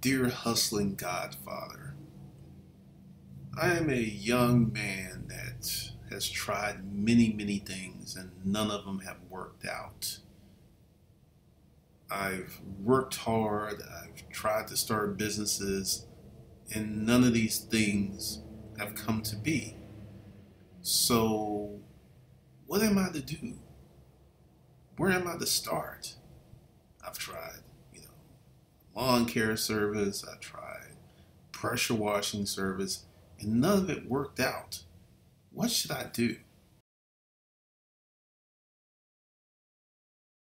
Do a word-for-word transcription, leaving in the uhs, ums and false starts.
Dear Hustling Godfather, I am a young man that has tried many, many things and none of them have worked out. I've worked hard, I've tried to start businesses, and none of these things have come to be. So, what am I to do? Where am I to start? I've tried, you know, lawn care service, I tried pressure washing service, and none of it worked out. What should I do?